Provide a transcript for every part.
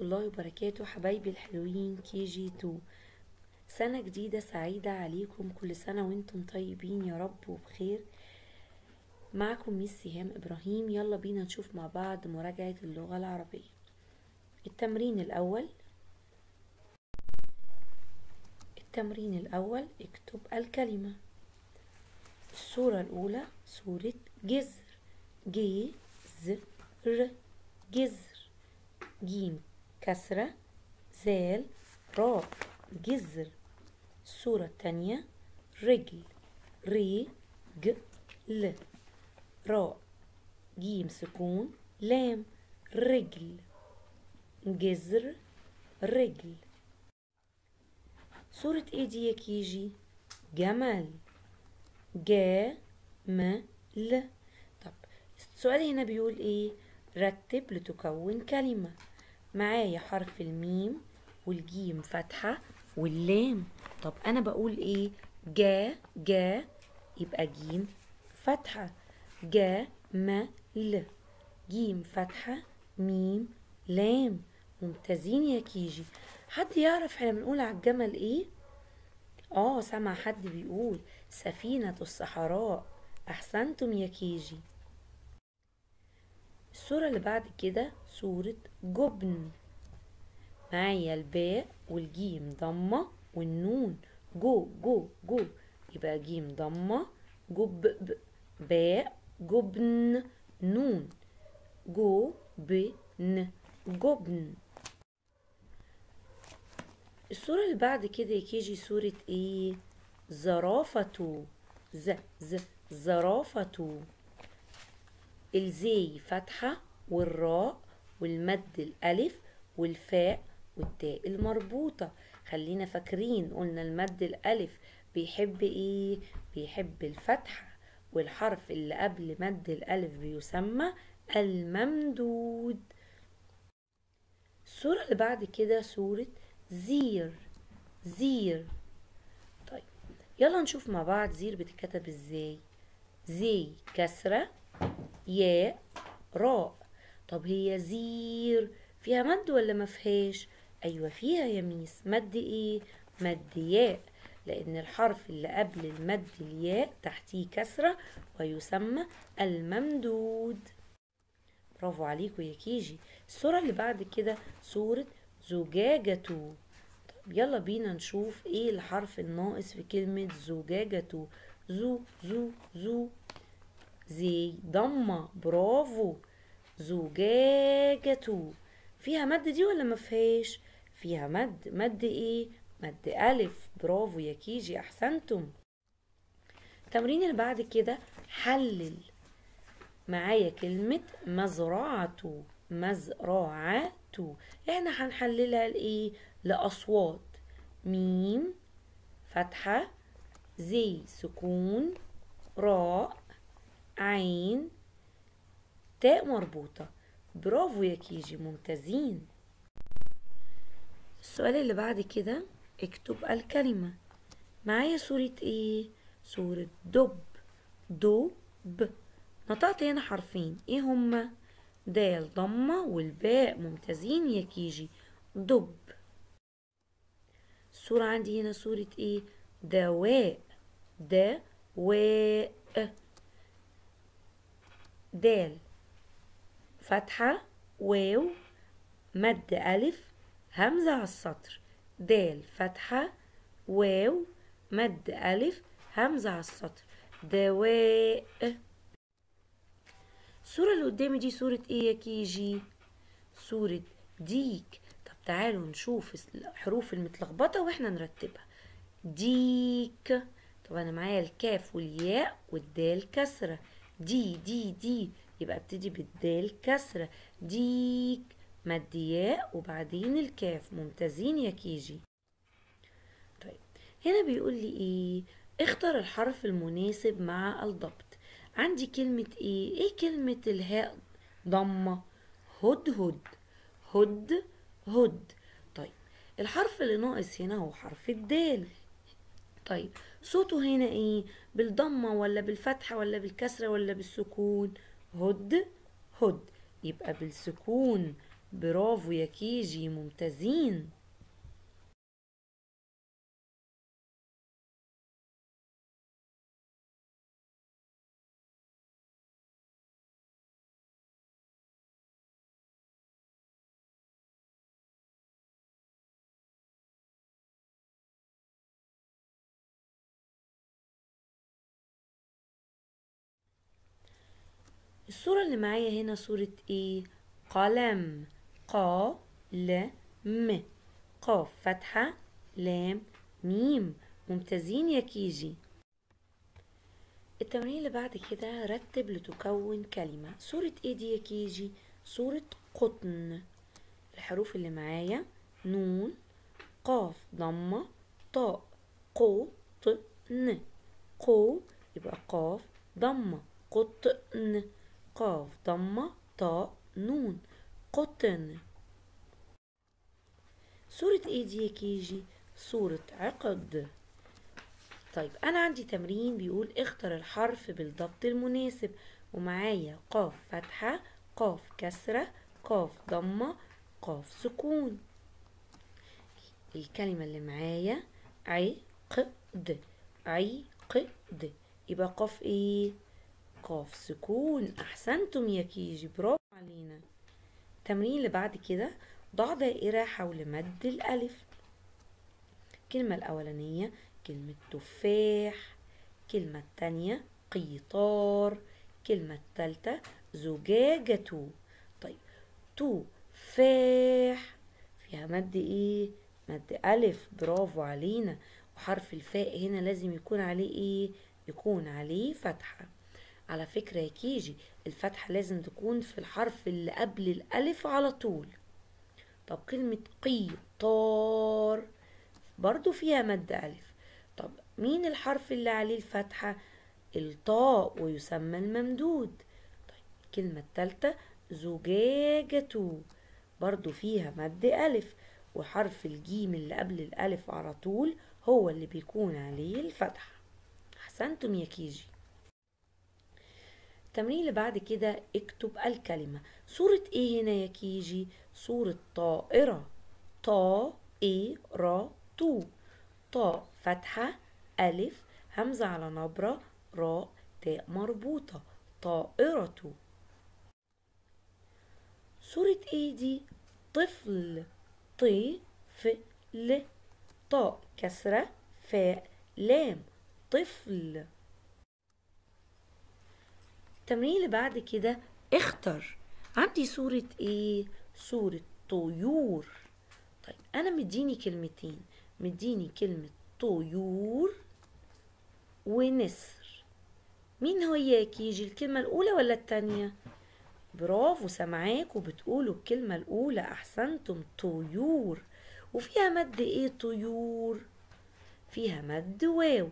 الله وبركاته. حبايبي الحلوين KG2، سنة جديدة سعيدة عليكم. كل سنة وانتم طيبين يا رب وبخير. معكم ميس سهام إبراهيم. يلا بينا نشوف مع بعض مراجعة اللغة العربية. التمرين الأول اكتب الكلمة. الصورة الأولى صورة جزر، جزر، جزر، جيم كسرة زال راء جزر. الصورة التانية رجل، رجل، راء جيم سكون لام رجل، جزر رجل. صورة ايه دي يا كيجي؟ جمل، جمل. طب السؤال هنا بيقول ايه؟ رتب لتكون كلمة. معايا حرف الميم والجيم فتحة واللام. طب انا بقول ايه؟ جا يبقى جيم فتحة، جمل، جيم فتحة ميم لام. ممتازين يا كيجي. حد يعرف احنا بنقول على الجمل ايه؟ سمع حد بيقول سفينة الصحراء. احسنتم يا كيجي. الصورة اللي بعد كده صورة جبن. معايا الباء والجيم ضمة والنون جو يبقى جيم ضمة باء جبن نون جبن. الصورة اللي بعد كده يا كيجي صورة ايه؟ زرافة، زرافة. الزي فتحة والراء والمد الألف والفاء والتاء المربوطة. خلينا فاكرين قلنا المد الألف بيحب ايه؟ بيحب الفتحة، والحرف اللي قبل مد الألف بيسمى الممدود. الصورة اللي بعد كده صورة زير، طيب يلا نشوف مع بعض زير بتتكتب ازاي. زي كسرة ياء راء. طب هي زير فيها مد ولا ما فيهاش؟ ايوه فيها يا ميس. مد ايه؟ مد ياء، لان الحرف اللي قبل المد الياء تحتيه كسرة ويسمى الممدود. برافو عليكم يا كيجي. الصورة اللي بعد كده صورة زجاجة. طب يلا بينا نشوف ايه الحرف الناقص في كلمة زجاجة. زو زي ضمة. برافو. زجاجة فيها مد دي ولا ما فيهاش؟ فيها مد ايه؟ مد ألف. برافو يا كيجي احسنتم. التمرين اللي بعد كده حلل. معايا كلمة مزرعة، احنا هنحللها لايه؟ لأصوات. ميم فتحة زي سكون راء عين تاء مربوطة. برافو يا كيجي ممتازين. السؤال اللي بعد كده اكتب الكلمة. معايا صورة ايه؟ صورة دب. نطقت هنا حرفين ايه هما؟ دال ضمة والباء. ممتازين يا كيجي. دب. الصورة عندي هنا صورة ايه؟ دواء، دال فتحة واو مد ألف همزة على السطر. دال فتحة واو مد ألف همزة على السطر. دواء. الصورة اللي قدامي دي صورة ايه يا كيجي؟ صورة ديك. طب تعالوا نشوف الحروف المتلخبطة واحنا نرتبها. ديك. طب انا معايا الكاف والياء والدال كسرة. دي يبقى ابتدي بالدال كسرة. ديك مد ياء وبعدين الكاف. ممتازين يا كيجي. طيب هنا بيقول لي ايه؟ اختر الحرف المناسب مع الضبط. عندي كلمة ايه كلمة الهاء ضمة؟ هد. طيب الحرف اللي ناقص هنا هو حرف الدال. طيب صوته هنا ايه؟ بالضمة ولا بالفتحة ولا بالكسرة ولا بالسكون؟ هد. يبقى بالسكون. برافو يا كيجي، ممتازين. الصورة اللي معايا هنا صورة ايه؟ قلم. قا ل م. قاف فتحة، لام ميم. ممتازين يا كيجي. التمرين اللي بعد كده رتب لتكون كلمة. صورة ايه دي يا كيجي؟ صورة قطن. الحروف اللي معايا نون، قاف ضمة، طاء، قو ط ن. قو يبقى قاف ضمة، قطن. قاف ضمة طاء نون، قطن. صورة ايه دي يا كيجي؟ صورة عقد. طيب انا عندي تمرين بيقول اختر الحرف بالضبط المناسب، ومعايا قاف فتحة، قاف كسرة، قاف ضمة، قاف سكون. الكلمة اللي معايا عقد. عقد يبقى قاف ايه؟ قاف سكون. احسنتم يا كيجي، برافو علينا. التمرين اللي بعد كده ضع دائرة حول مد الألف. الكلمة الأولانية كلمة تفاح، الكلمة التانية قيطار، الكلمة التالتة زجاجة. طيب تفاح فيها مد ايه؟ مد ألف، برافو علينا. وحرف الفاء هنا لازم يكون عليه ايه؟ يكون عليه فتحة. على فكرة يا كيجي الفتحة لازم تكون في الحرف اللي قبل الألف على طول. طب كلمة قيطار برضو فيها مد ألف. طب مين الحرف اللي عليه الفتحة؟ الطاء، ويسمى الممدود. طيب الكلمة التالتة زجاجة، برضو فيها مد ألف، وحرف الجيم اللي قبل الألف على طول هو اللي بيكون عليه الفتحة. أحسنتم يا كيجي. التمرين اللي بعد كده اكتب الكلمة. صورة ايه هنا يا كيجي؟ صورة طائرة. طا اي را تو. طاء فتحة، ألف، همزة على نبرة، راء، تاء مربوطة، طائرة. صورة ايه دي؟ طفل. ط ف ل. طاء كسرة، فاء لام، طفل. التمرين اللي بعد كده اختر. عندي صورة ايه؟ صورة طيور. طيب انا مديني كلمتين، مديني كلمة طيور ونسر. مين هو يا كيجي، الكلمة الاولى ولا التانية؟ برافو، سامعاك وبتقولوا الكلمة الاولى. احسنتم، طيور. وفيها مد ايه طيور؟ فيها مد واو.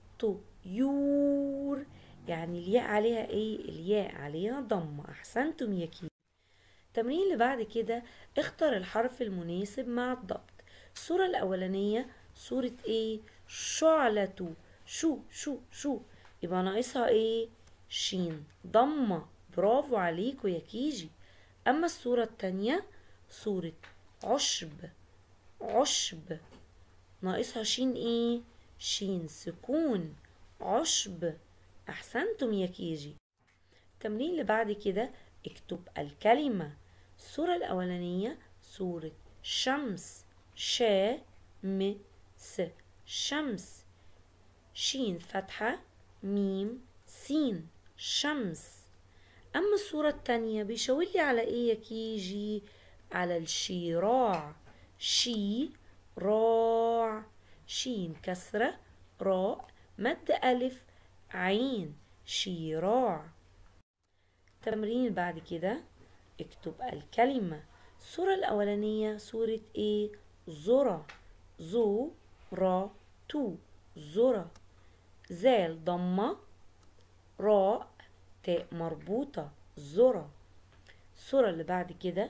طيور يعني الياء عليها ايه؟ الياء عليها ضمة. احسنتم يا كيجي. التمرين اللي بعد كده اختر الحرف المناسب مع الضبط. الصورة الأولانية صورة ايه؟ شعلة. شو يبقى ناقصها ايه؟ شين ضمة. برافو عليكوا يا كيجي. أما الصورة التانية صورة عشب. عشب ناقصها شين ايه؟ شين سكون، عشب. أحسنتم يا كيجي. التمرين اللي بعد كده اكتب الكلمة. الصورة الأولانية صورة شمس. شا م س شمس. شين فتحة، ميم سين، شمس. أما الصورة التانية بيشاور لي على إيه يا كيجي؟ على الشراع. شي راع. شين كسرة، راء مد ألف، عين، شراع. التمرين بعد كده اكتب الكلمة. الصورة الأولانية صورة ايه؟ ذرة. زو را تو، ذرة. زال ضمة، راء تاء مربوطة، ذرة. الصورة اللي بعد كده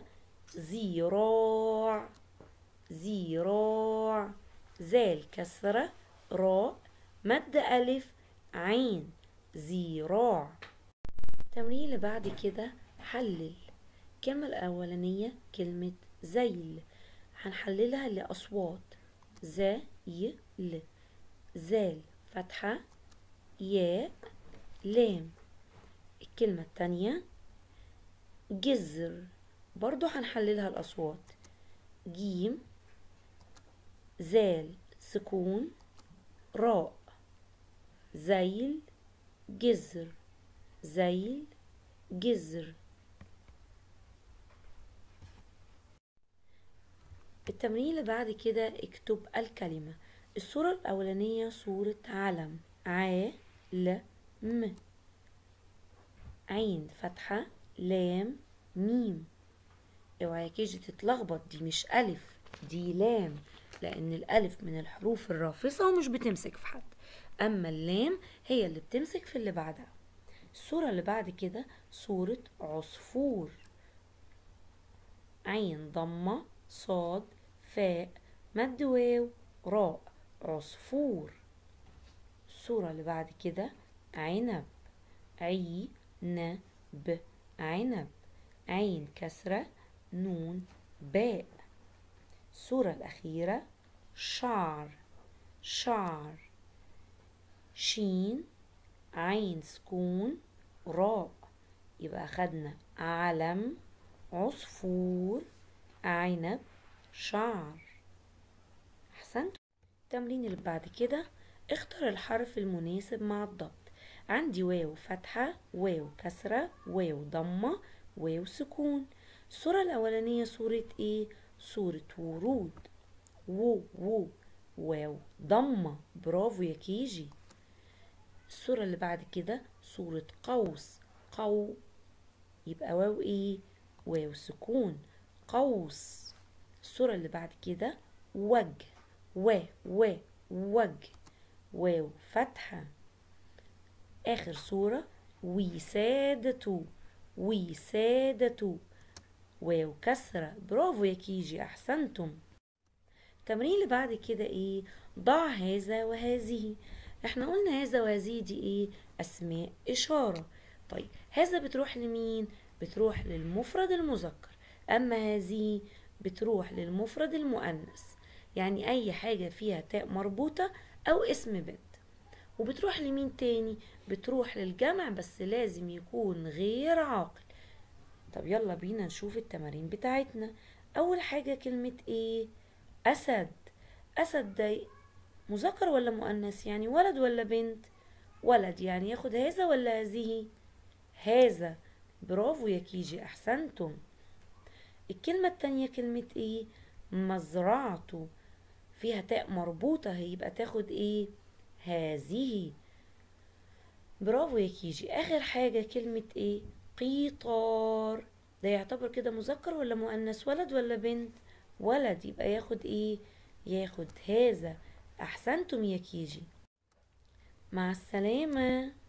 زراع. زراع. زال كسرة، راء مد ألف، عين، زراع. التمرين اللي بعد كده حلل. الكلمة الأولانية كلمة زيل، هنحللها لأصوات. زيل، زال فتحة، ياء، لام. الكلمة التانية جزر، برضو هنحللها الأصوات. جيم، زال سكون، راء. زيل، جزر، زيل، جزر. التمرين اللي بعد كده اكتب الكلمة. الصورة الأولانية صورة علم، م، عين فتحة، لام، ميم. اوعى يا كيجي تتلخبط، دي مش ألف، دي لام، لأن الألف من الحروف الرافصة ومش بتمسك في حد، أما اللام هي اللي بتمسك في اللي بعدها. الصورة اللي بعد كده صورة عصفور، عين ضمة، صاد، فاء، مد واو، راء، عصفور. الصورة اللي بعد كده عنب، ب، عنب، عين كسرة، نون، باء. الصورة الأخيرة شعر، شعر، شين، عين سكون، راء. يبقى أخدنا علم، عصفور، عنب، شعر. أحسنت. التمرين اللي بعد كده اختر الحرف المناسب مع الضبط. عندي واو فتحة، واو كسرة، واو ضمة، واو سكون. الصورة الأولانية صورة ايه؟ صورة ورود، واو ضمة، برافو يا كيجي. الصورة اللي بعد كده صورة قوس، يبقى واو ايه؟ واو سكون، قوس. الصورة اللي بعد كده وجه، وجه، واو فتحة. آخر صورة وسادة، واو كسرة، برافو يا كيجي، أحسنتم. التمرين اللي بعد كده ايه؟ ضع هذا وهذه. احنا قلنا هذا وهذه دي ايه؟ أسماء إشارة. طيب هذا بتروح لمين؟ بتروح للمفرد المذكر، أما هذه بتروح للمفرد المؤنث، يعني أي حاجة فيها تاء مربوطة أو اسم بنت. وبتروح لمين تاني؟ بتروح للجمع بس لازم يكون غير عاقل. طب يلا بينا نشوف التمارين بتاعتنا. أول حاجة كلمة ايه؟ أسد. أسد ده مذكر ولا مؤنث؟ يعني ولد ولا بنت؟ ولد، يعني ياخد هذا ولا هذه؟ هذا، برافو يا كيجي، أحسنتم. الكلمة التانية كلمة ايه؟ مزرعته، فيها تاء مربوطة، هيبقى تاخد ايه؟ هذه، برافو يا كيجي. آخر حاجة كلمة ايه؟ قيطار، ده يعتبر كده مذكر ولا مؤنث؟ ولد ولا بنت؟ ولد، يبقى ياخد ايه؟ ياخد هذا. أحسنتم يا كيجي، مع السلامة.